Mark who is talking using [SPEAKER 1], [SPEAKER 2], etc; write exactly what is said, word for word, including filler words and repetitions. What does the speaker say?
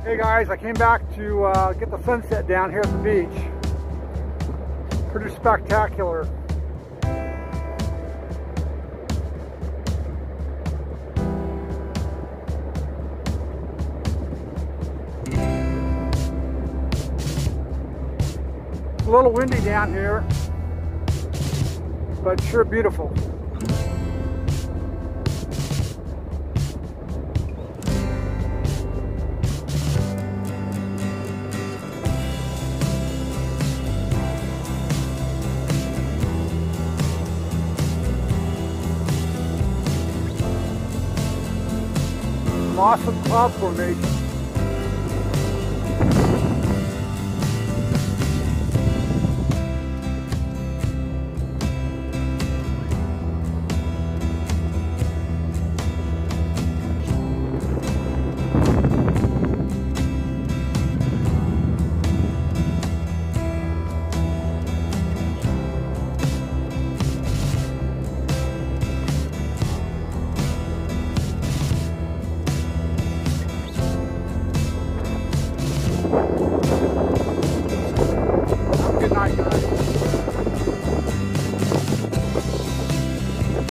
[SPEAKER 1] Hey guys, I came back to uh, get the sunset down here at the beach. Pretty spectacular. It's a little windy down here, but sure beautiful. Awesome cloud formation.